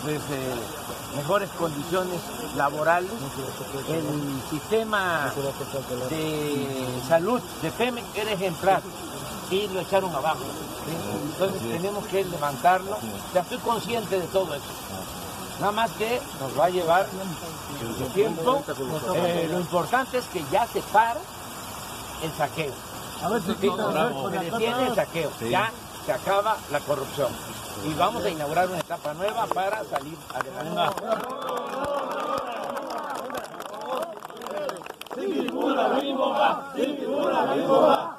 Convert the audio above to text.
pues, mejores condiciones laborales. El sistema de salud de Pemex era ejemplar y lo echaron abajo. ¿Sí? Entonces tenemos que levantarlo. Ya estoy consciente de todo eso. Nada más que nos va a llevar mucho tiempo. Lo importante es que ya se para el saqueo. Se detiene el saqueo. Ya se acaba la corrupción. Y vamos a inaugurar una etapa nueva para salir adelante. Sin ninguna viva, sin ninguna viva.